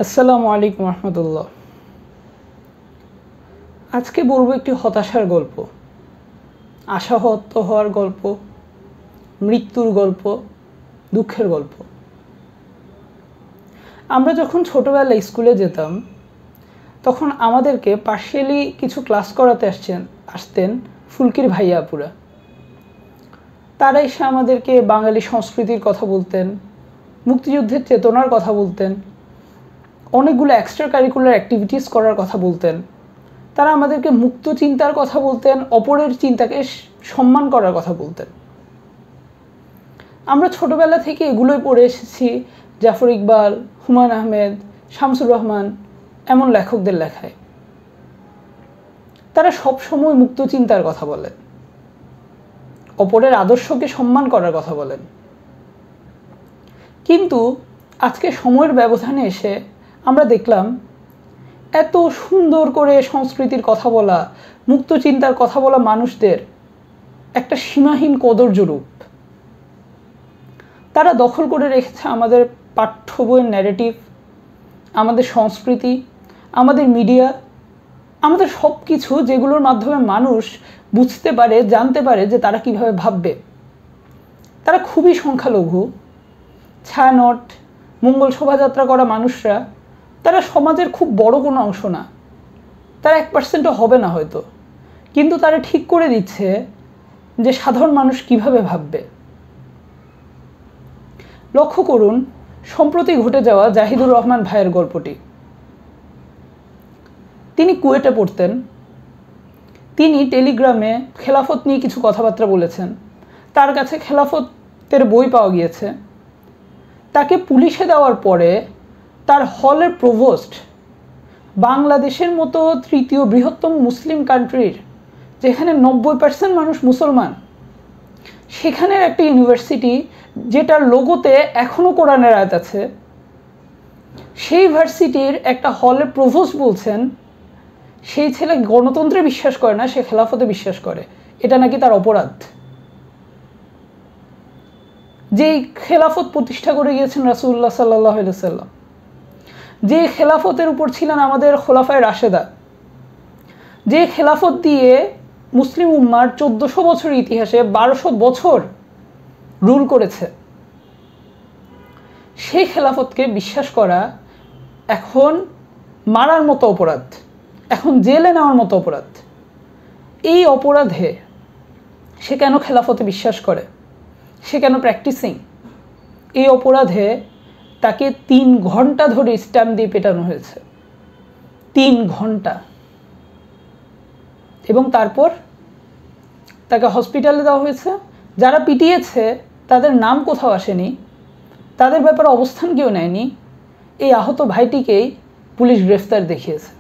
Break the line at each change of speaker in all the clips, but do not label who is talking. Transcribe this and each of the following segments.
আসসালামু আলাইকুম রহমতুল্লাহ। আজকে বলবো একটি হতাশার গল্প, আশাহত হওয়ার গল্প, মৃত্যুর গল্প, দুঃখের গল্প। আমরা যখন ছোটোবেলায় স্কুলে যেতাম তখন আমাদেরকে পার্শিয়ালি কিছু ক্লাস করাতে আসতেন ফুলকির ভাইয়া আপুরা। তারা এসে আমাদেরকে বাঙালি সংস্কৃতির কথা বলতেন, মুক্তিযুদ্ধের চেতনার কথা বলতেন, অনেকগুলো এক্সট্রা কারিকুলার অ্যাক্টিভিটিস করার কথা বলতেন। তারা আমাদেরকে মুক্ত চিন্তার কথা বলতেন, অপরের চিন্তাকে সম্মান করার কথা বলতেন। আমরা ছোটোবেলা থেকে এগুলোই পড়ে এসেছি জাফর ইকবাল, হুমায়ুন আহমেদ, শামসুর রহমান এমন লেখকদের লেখায়। তারা সবসময় মুক্ত চিন্তার কথা বলেন, অপরের আদর্শকে সম্মান করার কথা বলেন। কিন্তু আজকে সময়ের ব্যবধানে এসে আমরা দেখলাম এত সুন্দর করে সংস্কৃতির কথা বলা, মুক্ত চিন্তার কথা বলা মানুষদের একটা সীমাহীন কদর্য রূপ। তারা দখল করে রেখেছে আমাদের পাঠ্য বইয়ের ন্যারেটিভ, আমাদের সংস্কৃতি, আমাদের মিডিয়া, আমাদের সব কিছু, যেগুলোর মাধ্যমে মানুষ বুঝতে পারে, জানতে পারে যে তারা কিভাবে ভাববে। তারা খুবই সংখ্যালঘু। ছায়ানট, মঙ্গল শোভাযাত্রা করা মানুষরা তারা সমাজের খুব বড় কোনো অংশ না, তারা 1%ও হবে না হয়তো, কিন্তু তারা ঠিক করে দিচ্ছে যে সাধারণ মানুষ কিভাবে ভাববে। লক্ষ্য করুন সম্প্রতি ঘটে যাওয়া জাহিদুর রহমান ভাইয়ের গল্পটি। তিনি কুয়েটে পড়তেন। তিনি টেলিগ্রামে খেলাফত নিয়ে কিছু কথাবার্তা বলেছেন। তার কাছে খেলাফতের বই পাওয়া গিয়েছে। তাকে পুলিশে দেওয়ার পরে তার হলের প্রভোস্ট, বাংলাদেশের মতো তৃতীয় বৃহত্তম মুসলিম কান্ট্রির, যেখানে 90% মানুষ মুসলমান, সেখানের একটা ইউনিভার্সিটি যেটার লোগোতে এখনও কোরআনের আয়াত আছে, সেই ভার্সিটির একটা হলের প্রভোস্ট বলছেন সেই ছেলে গণতন্ত্রে বিশ্বাস করে না, সে খেলাফতে বিশ্বাস করে, এটা নাকি তার অপরাধ। যেই খেলাফত প্রতিষ্ঠা করে গিয়েছেন রাসূলুল্লাহ সাল্লাল্লাহু আলাইহি ওয়াসাল্লাম, যে খেলাফতের উপর ছিলেন আমাদের খোলাফায়ে রাশেদা, যে খেলাফত দিয়ে মুসলিম উম্মার 1400 বছরের ইতিহাসে 1200 বছর রুল করেছে, সেই খেলাফতকে বিশ্বাস করা এখন মারার মতো অপরাধ, এখন জেলে নেওয়ার মতো অপরাধ। এই অপরাধে সে কেন খেলাফতে বিশ্বাস করে, সে কেন প্র্যাকটিসিং, এই অপরাধে তাকে 3 ঘন্টা ধরে স্ট্যাম্প দিয়ে পেটানো হয়েছে। 3 ঘন্টা। এবং তারপর তাকে হসপিটালে দেওয়া হয়েছে। যারা পিটিয়েছে তাদের নাম কোথাও আসেনি, তাদের ব্যাপারে অবস্থান কেউ নেয়নি। এই আহত ভাইটিকেই পুলিশ গ্রেফতার দেখিয়েছে।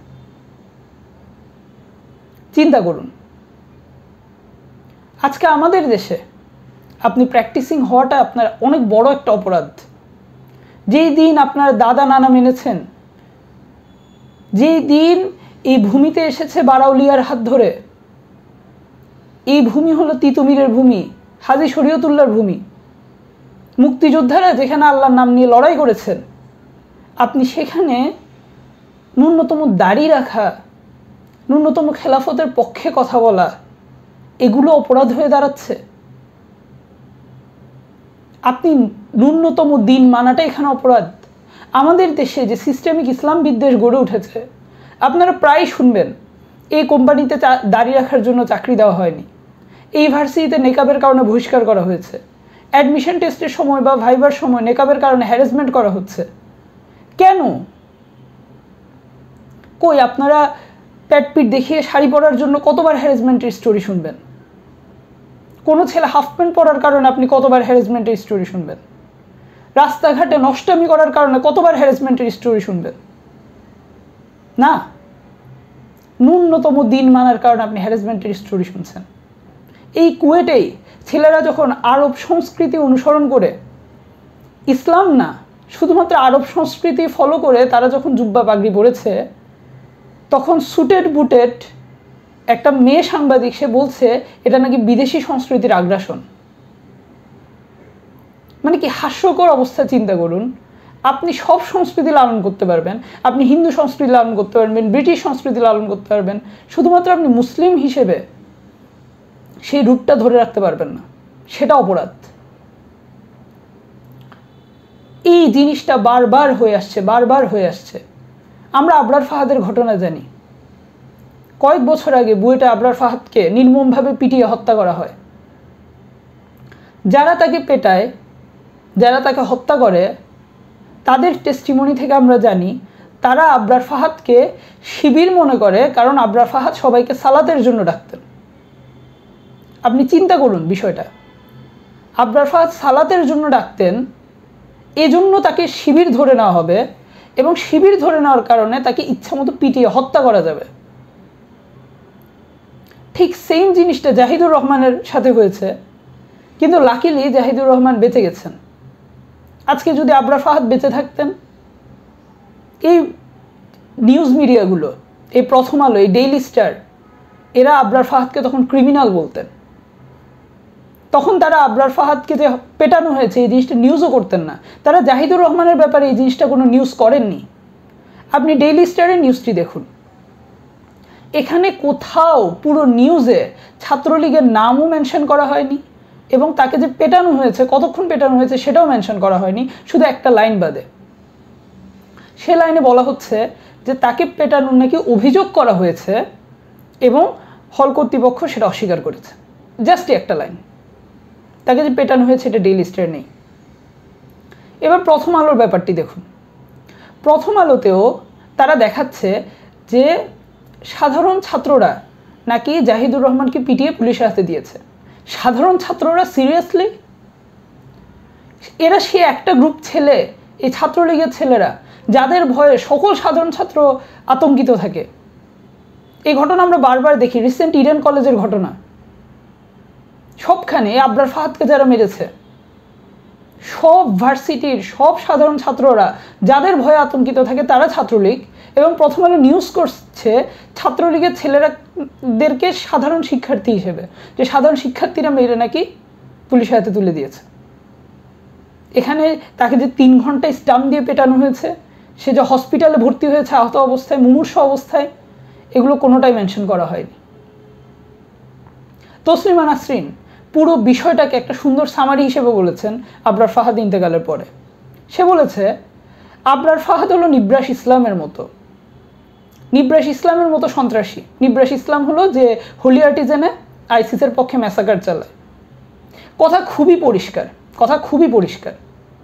চিন্তা করুন, আজকে আমাদের দেশে আপনি প্র্যাকটিসিং হওয়াটা আপনার অনেক বড় একটা অপরাধ। যেই দিন আপনার দাদা নানা মেনেছেন, যেই দিন এই ভূমিতে এসেছে বারাউলিয়ার হাত ধরে, এই ভূমি হলো তিতুমিরের ভূমি, হাজী শরীয়তুল্লাহর ভূমি, মুক্তিযোদ্ধারা যেখানে আল্লাহর নাম নিয়ে লড়াই করেছেন, আপনি সেখানে ন্যূনতম দাড়ি রাখা, ন্যূনতম খেলাফতের পক্ষে কথা বলা, এগুলো অপরাধ হয়ে দাঁড়াচ্ছে। আপনি ন্যূনতম দিন মানাটা এখানে অপরাধ। আমাদের দেশে যে সিস্টেমিক ইসলাম বিদ্বেষ গড়ে উঠেছে, আপনারা প্রায় শুনবেন এই কোম্পানিতে দাঁড়িয়ে রাখার জন্য চাকরি দেওয়া হয়নি, এই ভার্সিটিতে নেকাবের কারণে বহিষ্কার করা হয়েছে, অ্যাডমিশন টেস্টের সময় বা ভাইবার সময় নেকাবের কারণে হ্যারাসমেন্ট করা হচ্ছে। কেন? কই আপনারা প্যাটপিট দেখিয়ে শাড়ি পরার জন্য কতবার হ্যারাসমেন্টের স্টোরি শুনবেন? কোনো ছেলে হাফ প্যান্ট পরার কারণে আপনি কতবার হ্যারাসমেন্টের স্টোরি শুনবেন? রাস্তাঘাটে নষ্টামি করার কারণে কতবার হ্যারাসমেন্টের স্টোরি শুনবেন? না, ন্যূনতম দিন মানার কারণে আপনি হ্যারাসমেন্টের স্টোরি শুনছেন। এই কুয়েটেই ছেলেরা যখন আরব সংস্কৃতি অনুসরণ করে, ইসলাম না শুধুমাত্র আরব সংস্কৃতি ফলো করে তারা যখন জুব্বা পাগড়ি পরেছে, তখন সুটেড বুটেড একটা মেয়ে সাংবাদিক সে বলছে এটা নাকি বিদেশি সংস্কৃতির আগ্রাসন। মানে কি হাস্যকর অবস্থা। চিন্তা করুন, আপনি সব সংস্কৃতি লালন করতে পারবেন, আপনি হিন্দু সংস্কৃতি লালন করতে পারবেন, ব্রিটিশ সংস্কৃতি লালন করতে পারবেন, শুধুমাত্র আপনি মুসলিম হিসেবে সেই রূপটা ধরে রাখতে পারবেন না, সেটা অপরাধ। এই জিনিসটা বারবার হয়ে আসছে। আমরা আবরার ফাহাদের ঘটনা জানি। কয়েক বছর আগে বুয়েটে আবরার ফাহাদকে নির্মমভাবে পিটিয়ে হত্যা করা হয়। যারা তাকে পেটায়, যারা তাকে হত্যা করে, তাদের টেস্টিমনি থেকে আমরা জানি তারা আবরার ফাহাদকে শিবির মনে করে, কারণ আবরার ফাহাদ সবাইকে সালাতের জন্য ডাকতেন। আপনি চিন্তা করুন বিষয়টা। আবরার ফাহাদ সালাতের জন্য ডাকতেন, এজন্য তাকে শিবির ধরে নেওয়া হবে, এবং শিবির ধরে নেওয়ার কারণে তাকে ইচ্ছামতো পিটিয়ে হত্যা করা যাবে। ঠিক সেম জিনিসটা জাহিদুর রহমানের সাথে হয়েছে, কিন্তু লাকিলি জাহিদুর রহমান বেঁচে গেছেন। আজকে যদি আবরার ফাহাদ বেঁচে থাকতেন, এই নিউজ মিডিয়াগুলো, এই প্রথম আলো, এই ডেইলি স্টার, এরা আবরার ফাহাদকে তখন ক্রিমিনাল বলতেন। তখন তারা আবরার ফাহাদকে যে পেটানো হয়েছে এই জিনিসটা নিউজও করতেন না। তারা জাহিদুর রহমানের ব্যাপারে এই জিনিসটা কোনো নিউজ করেননি। আপনি ডেইলি স্টারের নিউজটি দেখুন, এখানে কোথাও পুরো নিউজে ছাত্রলীগের নামও মেনশন করা হয়নি, এবং তাকে যে পেটানো হয়েছে, কতক্ষণ পেটানো হয়েছে সেটাও মেনশন করা হয়নি, শুধু একটা লাইন বাদে। সে লাইনে বলা হচ্ছে যে তাকে পেটানোর নাকি অভিযোগ করা হয়েছে এবং হল কর্তৃপক্ষ সেটা অস্বীকার করেছে। জাস্ট একটা লাইন। তাকে যে পেটানো হয়েছে এটা ডেইলি স্টার নেই। এবার প্রথম আলোর ব্যাপারটি দেখুন। প্রথম আলোতেও তারা দেখাচ্ছে যে সাধারণ ছাত্ররা নাকি জাহিদুর রহমানকে পিটিয়ে পুলিশের হাতে দিয়েছে। সাধারণ ছাত্ররা? সিরিয়াসলি? এরা সে একটা গ্রুপ ছেলে, এই ছাত্রলীগের ছেলেরা, যাদের ভয়ে সকল সাধারণ ছাত্র আতঙ্কিত থাকে। এই ঘটনা আমরা বারবার দেখি। রিসেন্ট ইডেন কলেজের ঘটনা, সবখানে আবরার ফাহাদকে যারা মেরেছে, সব ভার্সিটির সব সাধারণ ছাত্ররা যাদের ভয়ে আতঙ্কিত থাকে তারা ছাত্রলীগ, এবং প্রথম আলো নিউজ করছে ছাত্রলীগের ছেলেরাদেরকে সাধারণ শিক্ষার্থী হিসেবে, যে সাধারণ শিক্ষার্থীরা মেয়েরা নাকি পুলিশের হাতে তুলে দিয়েছে। এখানে তাকে যে 3 ঘন্টায় স্টাম্প দিয়ে পেটানো হয়েছে, সে যে হসপিটালে ভর্তি হয়েছে আহত অবস্থায়, মুমূর্ষু অবস্থায়, এগুলো কোনোটাই মেনশন করা হয়নি। তসলিমা নাসরিন পুরো বিষয়টাকে একটা সুন্দর সামারি হিসেবে বলেছেন আবরার ফাহাদ ইন্তেকালের পরে। সে বলেছে আবরার ফাহাদ হলো নিব্রাস ইসলামের মতো। নিব্রাস ইসলামের মতো সন্ত্রাসী। নিব্রাস ইসলাম হলো যে হোলি আর্টিজেনে আইসিসের পক্ষে ম্যাসাকার চালায়। কথা খুবই পরিষ্কার, কথা খুবই পরিষ্কার।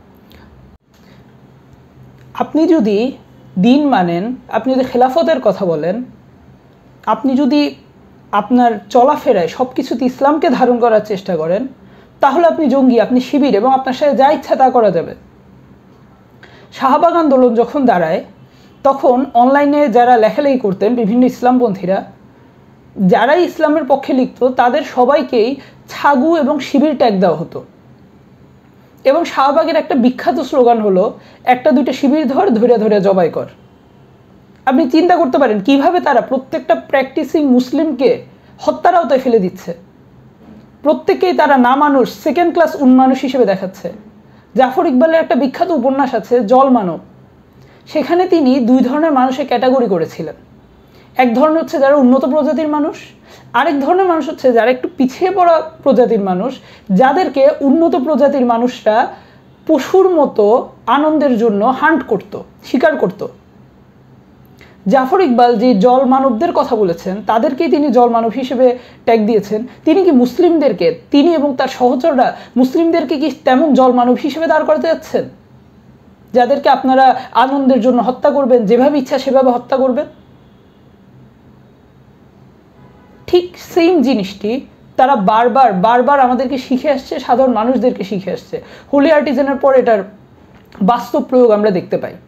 আপনি যদি দিন মানেন, আপনি যদি খেলাফতের কথা বলেন, আপনি যদি আপনার চলাফেরায় সব কিছুতে ইসলামকে ধারণ করার চেষ্টা করেন, তাহলে আপনি জঙ্গি, আপনি শিবির, এবং আপনার সাথে যা ইচ্ছা তা করা যাবে। শাহবাগ আন্দোলন যখন দাঁড়ায়, তখন অনলাইনে যারা লেখালেখি করতেন বিভিন্ন ইসলামপন্থীরা, যারাই ইসলামের পক্ষে লিখত, তাদের সবাইকেই ছাগু এবং শিবির ট্যাগ দেওয়া হতো। এবং শাহবাগের একটা বিখ্যাত স্লোগান হলো, একটা দুইটা শিবির ধরে ধরে জবাই কর। আপনি চিন্তা করতে পারেন কিভাবে তারা প্রত্যেকটা প্র্যাকটিসিং মুসলিমকে হত্যার আওতায় ফেলে দিচ্ছে। প্রত্যেকেই তারা না মানুষ, সেকেন্ড ক্লাস উন্মানুষ হিসেবে দেখাচ্ছে। জাফর ইকবালের একটা বিখ্যাত উপন্যাস আছে জল মানব, সেখানে তিনি 2 ধরনের মানুষের ক্যাটাগরি করেছিলেন। এক ধরনের হচ্ছে যারা উন্নত প্রজাতির মানুষ, আরেক ধরনের মানুষ হচ্ছে যারা একটু পিছিয়ে পড়া প্রজাতির মানুষ, যাদেরকে উন্নত প্রজাতির মানুষরা পশুর মতো আনন্দের জন্য হান্ট করত, শিকার করত। জাফর ইকবাল যে জল মানবদের কথা বলেছেন, তাদেরকেই তিনি জল মানব হিসেবে ট্যাগ দিয়েছেন। তিনি কি মুসলিমদেরকে, তিনি এবং তার সহচররা মুসলিমদেরকে কি তেমন জল মানব হিসেবে দাঁড় করাতে যাচ্ছেন, যাদেরকে আপনারা আনন্দের জন্য হত্যা করবেন, যেভাবে ইচ্ছা সেভাবে হত্যা করবেন? ঠিক সেম জিনিসটি তারা বারবার বারবার আমাদেরকে শিখে আসছে, সাধারণ মানুষদেরকে শিখে আসছে। হোলি আর্টিজেনের পর এটার বাস্তব প্রয়োগ আমরা দেখতে পাই।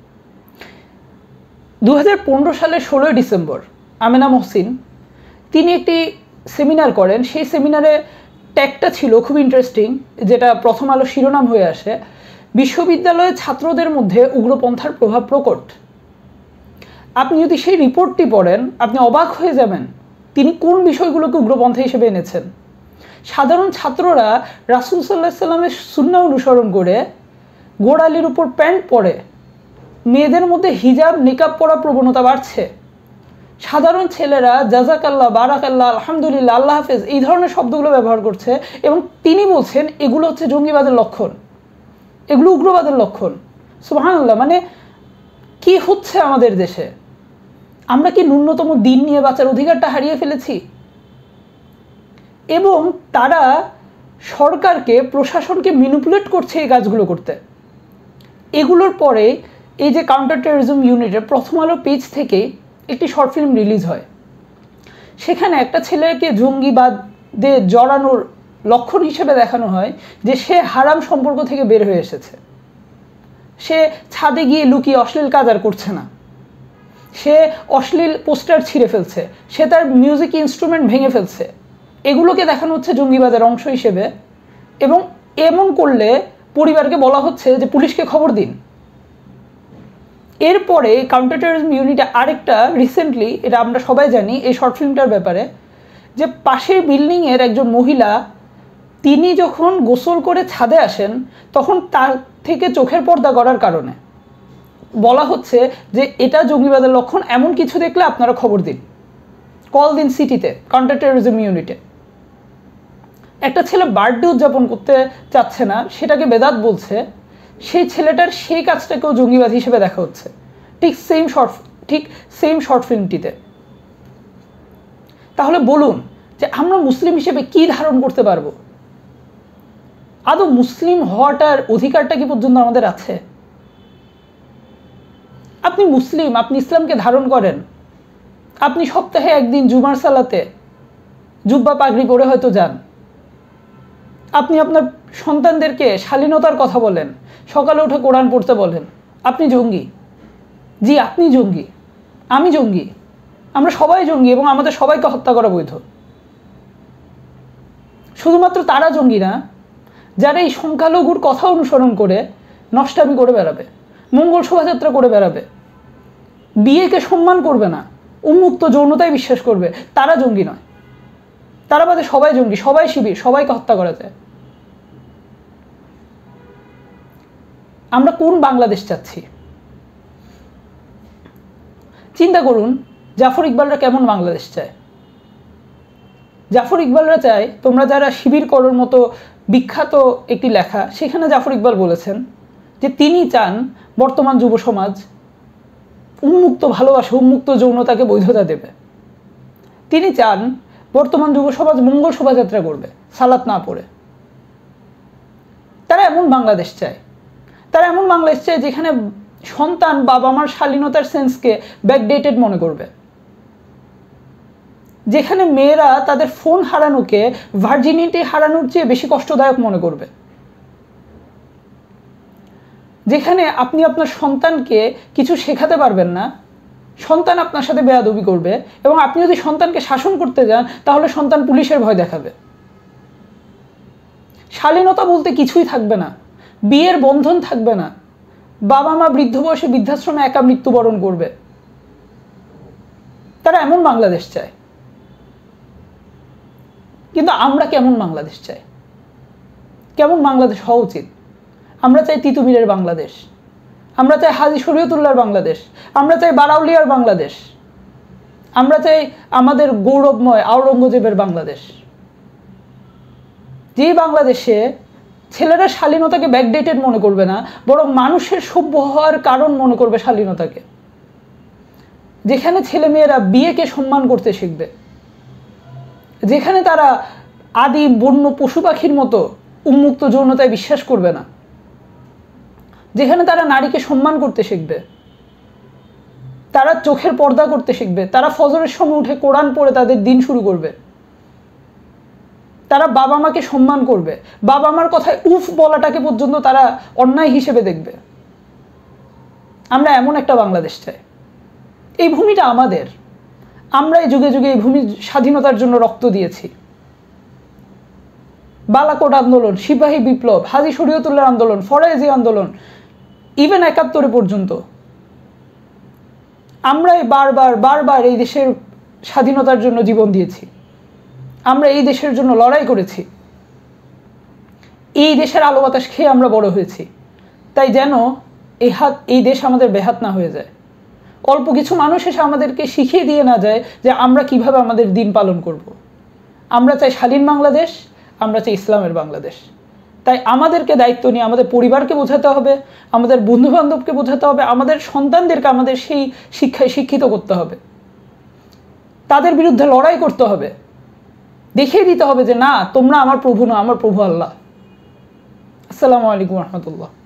2015 সালের 16 ডিসেম্বর আমেনা মহসিন তিনি একটি সেমিনার করেন। সেই সেমিনারে ট্যাগটা ছিল খুব ইন্টারেস্টিং, যেটা প্রথম আলো শিরোনাম হয়ে আসে, বিশ্ববিদ্যালয়ে ছাত্রদের মধ্যে উগ্রপন্থার প্রভাব প্রকট। আপনি যদি সেই রিপোর্টটি পড়েন, আপনি অবাক হয়ে যাবেন তিনি কোন বিষয়গুলোকে উগ্রপন্থা হিসেবে এনেছেন। সাধারণ ছাত্ররা রাসূল সাল্লাল্লাহু আলাইহি সাল্লামের সুন্নাহ অনুসরণ করে গোড়ালির উপর প্যান্ট পরে মেয়েদের মধ্যে হিজাব নিকাব পরা প্রবণতা বাড়ছে। সাধারণ ছেলেরা জাজাকাল্লাহ, বারাকাল্লাহ, আলহামদুলিল্লাহ, আল্লাহ হাফেজ এই ধরনের শব্দগুলো ব্যবহার করছে এবং তিনি বলছেন এগুলো হচ্ছে জঙ্গিবাদের লক্ষণ, এগুলো উগ্রবাদের লক্ষণ। সুবহানাল্লাহ। মানে কি হচ্ছে আমাদের দেশে? আমরা কি ন্যূনতম দিন নিয়ে বাঁচার অধিকারটা হারিয়ে ফেলেছি? এবং তারা সরকারকে, প্রশাসনকে ম্যানিপুলেট করছে এই কাজগুলো করতে। এগুলোর পরে এই যে কাউন্টার টেররিজম ইউনিটের প্রথম আলো পেজ থেকে একটি শর্ট ফিল্ম রিলিজ হয়। সেখানে একটা ছেলেকে জঙ্গিবাদে জড়ানোর লক্ষণ হিসেবে দেখানো হয় যে সে হারাম সম্পর্ক থেকে বের হয়ে এসেছে, সে ছাদে গিয়ে লুকিয়ে অশ্লীল কাজ আর করছে না, সে অশ্লীল পোস্টার ছিঁড়ে ফেলছে, সে তার মিউজিক ইনস্ট্রুমেন্ট ভেঙে ফেলছে। এগুলোকে দেখানো হচ্ছে জঙ্গিবাদের অংশ হিসেবে। এবং এমন করলে পরিবারকে বলা হচ্ছে যে পুলিশকে খবর দিন। এরপরে কাউন্টার টেররিজম ইউনিটে আরেকটা রিসেন্টলি, এটা আমরা সবাই জানি এই শর্ট ফিল্মটার ব্যাপারে, যে পাশের বিল্ডিংয়ের একজন মহিলা তিনি যখন গোসল করে ছাদে আসেন তখন তার থেকে চোখের পর্দা করার কারণে বলা হচ্ছে যে এটা জঙ্গিবাদের লক্ষণ, এমন কিছু দেখলে আপনারা খবর দিন, কল দিন সিটিতে, কাউন্টার টেররিজম ইউনিটে। একটা ছেলে বার্থডে উদযাপন করতে চাচ্ছে না, সেটাকে বেদাত বলছে, সেই ছেলেটার সেই কাজটাকেও জঙ্গিবাদ হিসেবে দেখা হচ্ছে ঠিক সেম শর্ট ফিল্মটিতে। তাহলে বলুন যে আমরা মুসলিম হিসেবে কি ধারণ করতে পারবো? আদৌ মুসলিম হওয়াটার অধিকারটা কি পর্যন্ত আমাদের আছে? আপনি মুসলিম, আপনি ইসলামকে ধারণ করেন, আপনি সপ্তাহে একদিন জুমার সালাতে জুব্বা পাগড়ি পরে হয়তো যান, আপনি আপনার সন্তানদেরকে শালীনতার কথা বলেন, সকালে উঠে কোরআন পড়তে বলেন, আপনি জঙ্গি? জি, আপনি জঙ্গি, আমি জঙ্গি, আমরা সবাই জঙ্গি এবং আমাদের সবাইকে হত্যা করা বৈধ। শুধুমাত্র তারা জঙ্গি না যারা এই সংখ্যালঘুর কথা অনুসরণ করে নষ্টামি করে বেড়াবে, মঙ্গল শোভাযাত্রা করে বেড়াবে, বিয়েকে সম্মান করবে না, উন্মুক্ত যৌনতায় বিশ্বাস করবে, তারা জঙ্গি নয়। তারা বাদে সবাই জঙ্গি, সবাই শিবির, সবাইকে হত্যা করা যায়। আমরা কোন বাংলাদেশ চাচ্ছি? চিন্তা করুন, জাফর ইকবালরা কেমন বাংলাদেশ চায়? জাফর ইকবালরা চায়, তোমরা যারা শিবির করোর মতো বিখ্যাত একটি লেখা, সেখানে জাফর ইকবাল বলেছেন যে তিনি চান বর্তমান যুব সমাজ উন্মুক্ত ভালোবাসা, উন্মুক্ত যৌনতাকে বৈধতা দেবে। তিনি চান বর্তমান যুব সমাজ মঙ্গল শোভাযাত্রা করবে সালাত না পড়ে। তারা এমন বাংলাদেশ চায়, তারা এমন বাংলাদেশ চায় যেখানে সন্তান বাবা মার শালীনতার সেন্সকে ব্যাকডেটেড মনে করবে, যেখানে মেয়েরা তাদের ফোন হারানোকে ভার্জিনিটি হারানোর চেয়ে বেশি কষ্টদায়ক মনে করবে, যেখানে আপনি আপনার সন্তানকে কিছু শেখাতে পারবেন না, সন্তান আপনার সাথে বেয়াদবি করবে, এবং আপনি যদি সন্তানকে শাসন করতে যান তাহলে সন্তান পুলিশের ভয় দেখাবে। শালীনতা বলতে কিছুই থাকবে না, বিয়ের বন্ধন থাকবে না, বাবা মা বৃদ্ধ বয়সে বৃদ্ধাশ্রমে একা মৃত্যুবরণ করবে। তারা এমন বাংলাদেশ চায়। কিন্তু আমরা কেমন বাংলাদেশ চাই? কেমন বাংলাদেশ হওয়া উচিত? আমরা চাই তিতুমিরের বাংলাদেশ, আমরা চাই হাজী শরীয়তুল্লাহর বাংলাদেশ, আমরা চাই বারাউলিয়ার বাংলাদেশ, আমরা চাই আমাদের গৌরবময় আওরঙ্গজেবের বাংলাদেশ, যেই বাংলাদেশে ছেলেরা শালীনতাকে ব্যাকডেটেড মনে করবে না, বরং মানুষের সভ্য হওয়ার কারণ মনে করবে শালীনতাকে, যেখানে ছেলেমেয়েরা বিয়েকে সম্মান করতে শিখবে, যেখানে তারা আদি বন্য পশু পাখির মতো উন্মুক্ত যৌনতায় বিশ্বাস করবে না, যেখানে তারা নারীকে সম্মান করতে শিখবে, তারা চোখের পর্দা করতে শিখবে, তারা ফজরের সময় উঠে কোরআন পড়ে তাদের দিন শুরু করবে, তারা বাবা মাকে সম্মান করবে, বাবা মার কথায় উফ বলাটাকে পর্যন্ত তারা অন্যায় হিসেবে দেখবে। আমরা এমন একটা বাংলাদেশ চাই। এই ভূমিটা আমাদের, আমরা এই যুগে যুগে এই ভূমির স্বাধীনতার জন্য রক্ত দিয়েছি। বালাকোট আন্দোলন, সিপাহী বিপ্লব, হাজী শরীয়তুল্লাহর আন্দোলন, ফরায়েজি আন্দোলন, ইভেন ৭১ পর্যন্ত আমরাই বারবার এই দেশের স্বাধীনতার জন্য জীবন দিয়েছি। আমরা এই দেশের জন্য লড়াই করেছি, এই দেশের আলো বাতাস খেয়ে আমরা বড় হয়েছি। তাই যেন এই দেশ আমাদের বেহাত না হয়ে যায়, অল্প কিছু মানুষ এসে আমাদেরকে শিখিয়ে দিয়ে না যায় যে আমরা কিভাবে আমাদের দিন পালন করব। আমরা চাই স্বাধীন বাংলাদেশ, আমরা চাই ইসলামের বাংলাদেশ। তাই আমাদেরকে দায়িত্ব নিয়ে আমাদের পরিবারকে বোঝাতে হবে, আমাদের বন্ধুবান্ধবকে বোঝাতে হবে, আমাদের সন্তানদেরকে আমাদের সেই শিক্ষায় শিক্ষিত করতে হবে, তাদের বিরুদ্ধে লড়াই করতে হবে, দেখিয়ে দিতে হবে যে না, তোমরা আমার প্রভু না, আমার প্রভু আল্লাহ। আসসালামু আলাইকুম রহমতুল্লাহ।